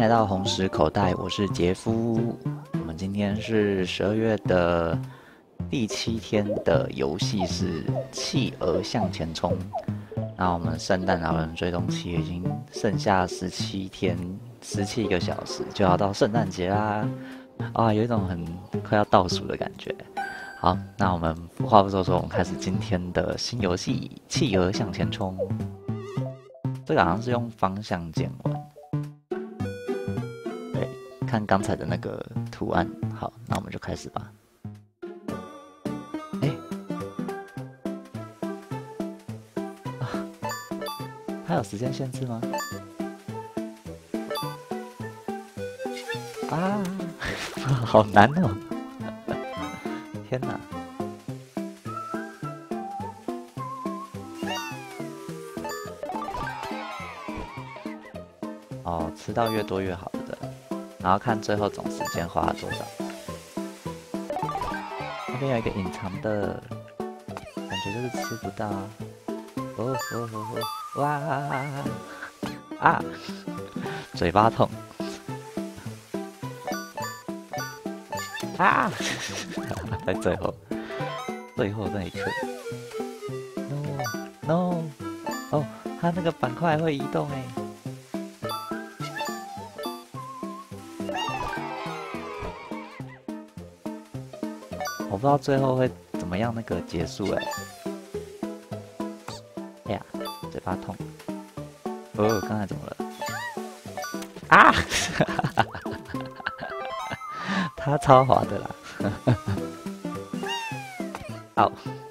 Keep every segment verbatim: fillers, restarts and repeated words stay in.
来到红石口袋，我是杰夫。我们今天是十二月的第七天的游戏是企鹅向前冲。那我们圣诞老人追踪期已经剩下十七天，十七个小时就要到圣诞节啦！啊，有一种很快要倒数的感觉。好，那我们话不多说，我们开始今天的新游戏——企鹅向前冲。这个好像是用方向键玩。对，看刚才的那个图案。好，那我们就开始吧。哎，啊，它有时间限制吗？啊，好难哦！天哪！哦，吃到越多越好的，然后看最后总时间花了多少。那边有一个隐藏的，感觉就是吃不到。哦哦哦哦！哇啊！嘴巴痛。啊！在最后，最后那一刻。No no！ 哦，它那个板块会移动哎。我不知道最后会怎么样那个结束哎。哎呀，嘴巴痛。哦，刚才怎么了？啊！他超滑的啦。哦。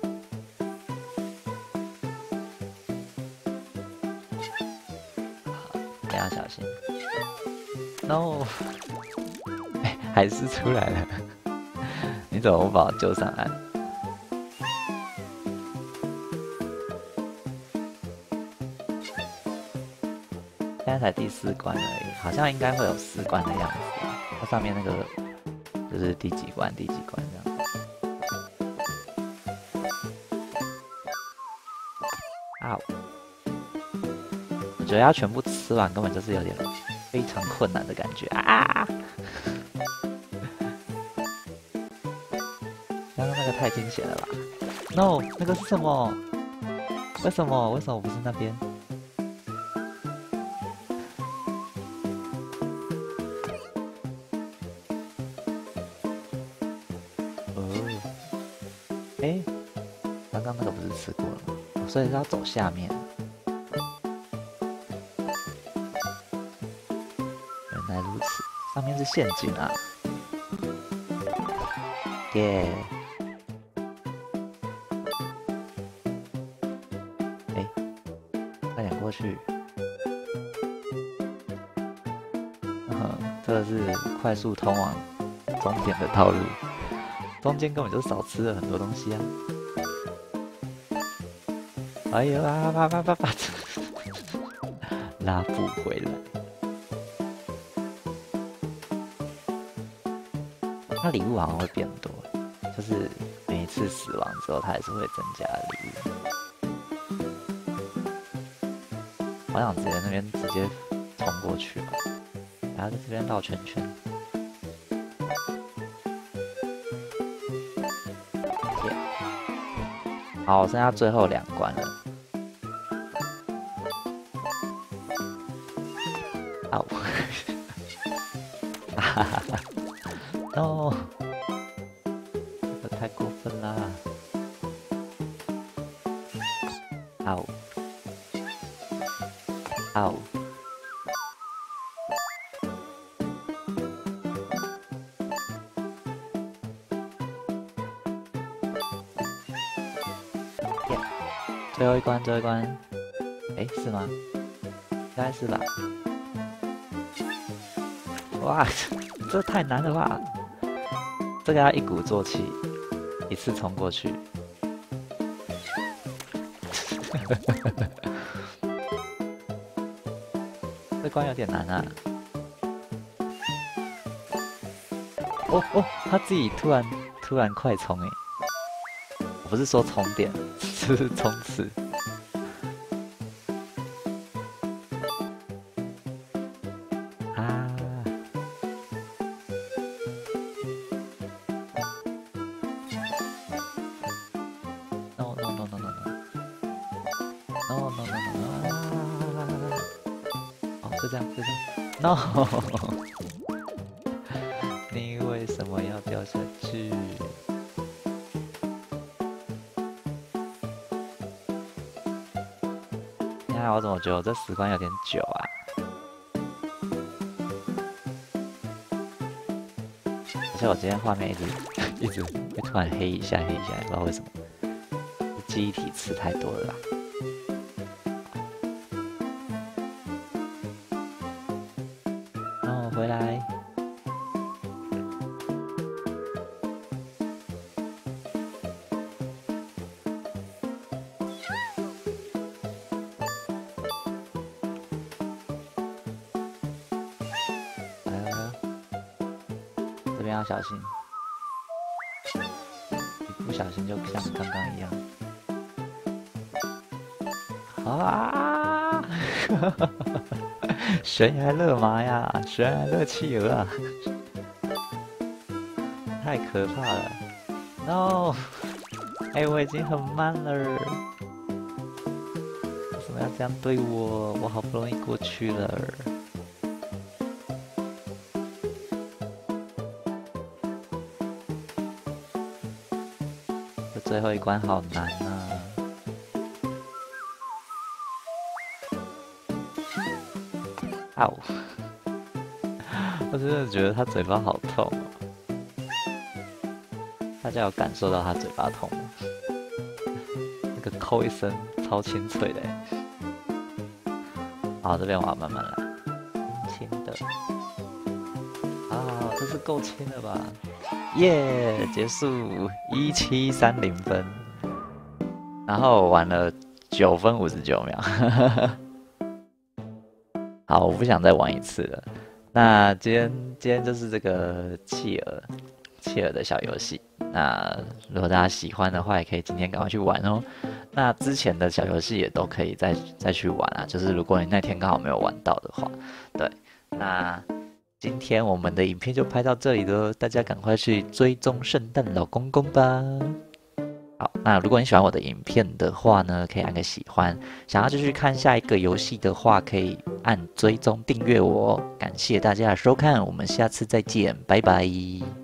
等下小心。No！ 哎，还是出来了。你怎么不把我救上岸？现在才第四关而已，好像应该会有四关的样子。它上面那个就是第几关，第几关这样。啊！我觉得要全部吃完，根本就是有点非常困难的感觉啊！刚刚那个太惊险了吧 ？No， 那个是什么？为什么？为什么不是那边？哦，哎，刚刚那个不是吃过了吗？哦，所以是要走下面。原来如此，上面是陷阱啊！耶！哎，快点过去！嗯，这个是快速通往终点的道路，中间根本就少吃了很多东西啊！哎呦啊！叭叭叭叭！拉不回来。它礼物好像会变多，就是每一次死亡之后，它还是会增加礼物。我想直接那边直接冲过去吧，然后在这边绕圈圈。Yeah. 好，剩下最后两关了。好，哈哈哈 ！No， 这个太过分啦！好，好。最后一关，最后一关，哎，是吗？应该是吧。哇，这太难了吧！这个要一鼓作气，一次冲过去。这关有点难啊！哦哦，他自己突然突然快冲哎！我不是说充电，是冲刺。啊！ no no no no， 哦，就这样，就这样，no， 你为什么要掉下去？你看我怎么觉得我这时光有点久啊？而且我今天画面一直一直会突然黑一下黑一下，不知道为什么，记忆体吃太多了啦。然后回来。这边要小心，一不小心就像刚刚一样。啊！悬崖勒马呀，悬崖勒企鹅啊，太可怕了 ！No！ 哎、欸，我已经很慢了，为什么要这样对我？我好不容易过去了。这最后一关好难啊！啊！我真的觉得他嘴巴好痛哦。大家有感受到他嘴巴痛吗？那个扣一声超清脆的。好，这边我要慢慢来，轻轻的。啊，这是够轻了吧？耶、yeah, 结束一七三零分，然后玩了九分五十九秒。好，我不想再玩一次了。那今天今天就是这个企鹅企鹅的小游戏。那如果大家喜欢的话，也可以今天赶快去玩哦。那之前的小游戏也都可以再再去玩啊。就是如果你那天刚好没有玩到的话，对，那。今天我们的影片就拍到这里了，大家赶快去追踪圣诞老公公吧。好，那如果你喜欢我的影片的话呢，可以按个喜欢。想要继续看下一个游戏的话，可以按追踪订阅我哦。感谢大家的收看，我们下次再见，拜拜。